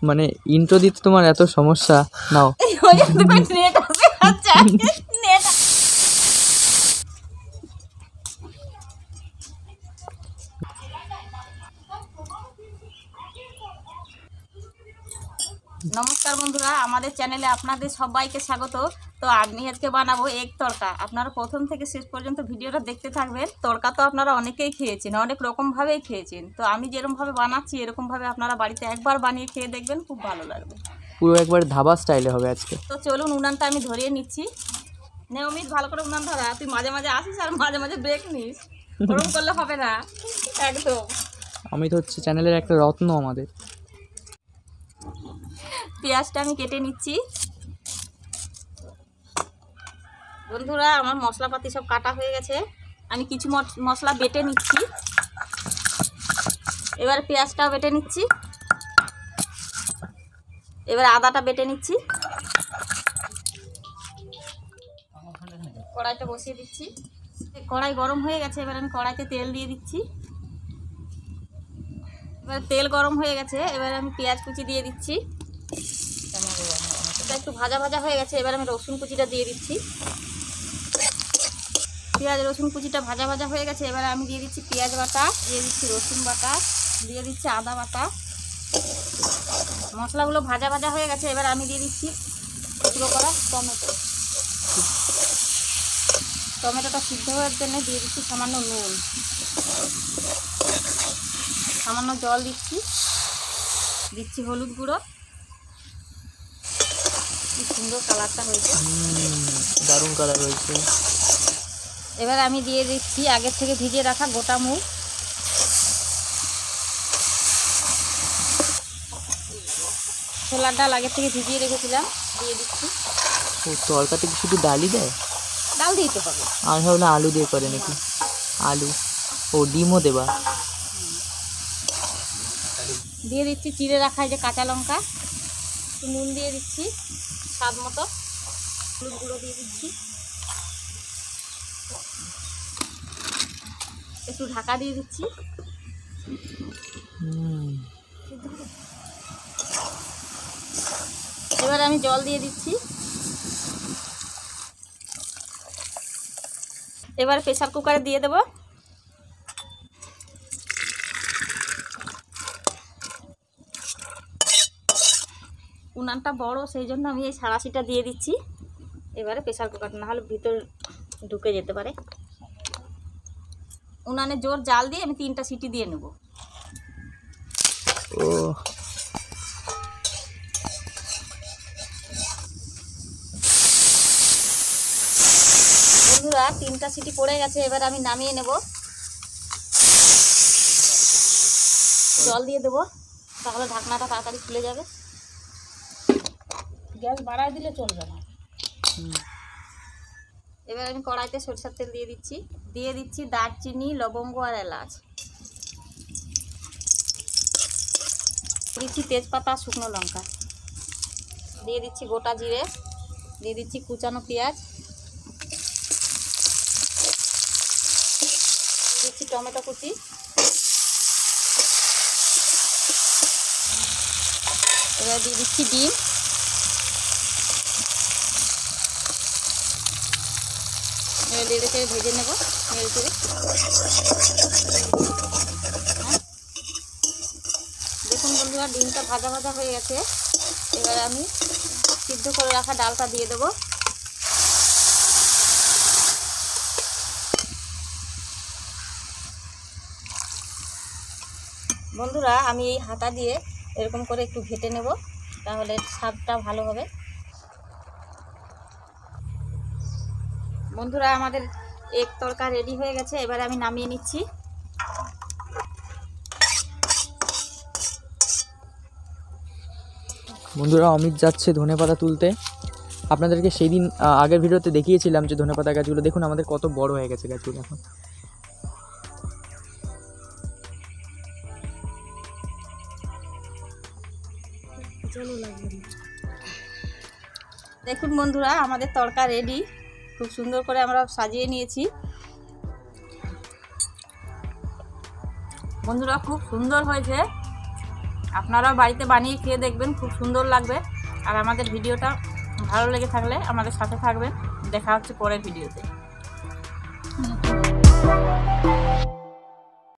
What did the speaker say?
মানে ইন্ট্রো দিতে তোমার এত সমস্যা। নাও নমস্কার বন্ধুরা, আমাদের চ্যানেলে আপনাদের সবাইকে স্বাগত। তো আমি আজকে বানাবো এগ তড়কা। আপনারা প্রথম থেকে শেষ পর্যন্ত ভিডিওটা দেখতে থাকবেন। তড়কা তো আপনারা অনেকেই খেয়েছেন, অনেক রকমভাবেই খেয়েছেন। তো আমি যেরকমভাবে বানাচ্ছি এরকমভাবে আপনারা বাড়িতে একবার বানিয়ে খেয়ে দেখবেন, খুব ভালো লাগবে। পুরো একবার ধাবা স্টাইলে হবে আজকে। তো চলুন, উনানটা আমি ধরিয়ে নিচ্ছি। নে অমিত, ভালো করে উনান ধরা। তুই মাঝে মাঝে আসিস আর মাঝে মাঝে ব্রেক নিস, ওরকম করলে হবে না একদম। অমিত হচ্ছে চ্যানেলের একটা রত্ন আমাদের। পেঁয়াজটা আমি কেটে নিচ্ছি। বন্ধুরা, আমার মশলাপাতি সব কাটা হয়ে গেছে। আমি কিছু মশলা বেটে নিচ্ছি। এবার পেঁয়াজটাও বেটে নিচ্ছি। এবার আদাটা বেটে নিচ্ছি। কড়াইটা বসিয়ে দিচ্ছি। কড়াই গরম হয়ে গেছে, এবার আমি কড়াইতে তেল দিয়ে দিচ্ছি। এবার তেল গরম হয়ে গেছে, এবার আমি পেঁয়াজ কুচি দিয়ে দিচ্ছি। এটা একটু ভাজা ভাজা হয়ে গেছে, এবার আমি রসুন কুচিটা দিয়ে দিচ্ছি। পেঁয়াজ রসুন কুচিটা ভাজা ভাজা হয়ে গেছে, এবার আমি দিয়ে দিচ্ছি পেঁয়াজ বাটা, দিয়ে দিচ্ছি রসুন বাটা, দিয়ে দিচ্ছি আদা বাটা। মশলাগুলো ভাজা ভাজা হয়ে গেছে, এবার আমি দিয়ে দিচ্ছি টুকরো করা টমেটো। টমেটোটা সিদ্ধ হওয়ার জন্য দিয়ে দিচ্ছি সামান্য নুন, সামান্য জল দিচ্ছি, দিচ্ছি হলুদ গুঁড়ো। কি সুন্দর কালারটা হয়েছে, দারুণ কালার হয়েছে। এবার আমি দিয়ে দিচ্ছি আগের থেকে ভিজিয়ে রাখা গোটা মুগ। ছোলার ডাল আগের থেকে ভিজিয়ে রেখেছিলাম, দিয়ে দিচ্ছি। ও তরকাতে কি শুধু ডালই দেয়? ডাল দিতে হবে। আমি ভাবলাম আলু দিয়ে করে নাকি। আলু ও ডিমও দেবা। দিয়ে দিচ্ছি চিড়ে রাখা যে কাঁচা লঙ্কা, একটু নুন দিয়ে দিচ্ছি স্বাদ মতো, হলুদ গুঁড়ো দিয়ে দিচ্ছি, একটু ঢাকা দিয়ে দিচ্ছি। এবার আমি জল দিয়ে দিচ্ছি। এবার প্রেসার কুকারে দিয়ে দেব। উনানটা বড়, সেই জন্য আমি এই সাঁড়াশিটা দিয়ে দিচ্ছি। এবারে প্রেসার কুকার, না হলে ভিতর ঢুকে যেতে পারে। উনানে জোর জাল দিয়ে আমি 3টা সিটি দিয়ে নেব। ও বন্ধুরা, 3টা সিটি পড়ে গেছে, এবার আমি নামিয়ে নেব। জল দিয়ে দেবো, তাহলে ঢাকনাটা তাড়াতাড়ি খুলে যাবে। গ্যাস বাড়ায় দিলে চলবে না। এবার আমি কড়াইতে সরষের তেল দিয়ে দিচ্ছি। দিয়ে দিচ্ছি দারচিনি, লবঙ্গ আর এলাচ। দিচ্ছি তেজপাতা, শুকনো লঙ্কা। দিয়ে দিচ্ছি গোটা জিরে, দিয়ে দিচ্ছি কুচানো পেঁয়াজ, দিচ্ছি টমেটো কুচি, এবার দিয়ে দিচ্ছি ডিম। এবার নেড়ে চেড়ে ভেজে নেব, নেড়ে চেড়ে। দেখুন বন্ধুরা, ডিমটা ভাজা ভাজা হয়ে গেছে। এবার আমি সিদ্ধ করে রাখা ডালটা দিয়ে দেবো। বন্ধুরা, আমি এই হাতা দিয়ে এরকম করে একটু ঘেটে নেব, তাহলে স্বাদটা ভালো হবে। বন্ধুরা, আমাদের এগ তড়কা রেডি হয়ে গেছে, এবারে আমি নামিয়ে নিচ্ছি। বন্ধুরা, অমিত যাচ্ছে ধনেপাতা তুলতে। আপনাদেরকে সেই দিন আগের ভিডিওতে দেখিয়েছিলাম যে ধনেপাতা গাছগুলো দেখুন আমাদের কত বড় হয়ে গেছে গাছগুলো এখন। দেখুন বন্ধুরা, আমাদের তড়কা রেডি। খুব সুন্দর করে আমরা সাজিয়ে নিয়েছি। বন্ধুরা, খুব সুন্দর হয়েছে। আপনারাও বাড়িতে বানিয়ে খেয়ে দেখবেন, খুব সুন্দর লাগবে। আর আমাদের ভিডিওটা ভালো লেগে থাকলে আমাদের সাথে থাকবেন। দেখা হচ্ছে পরের ভিডিওতে।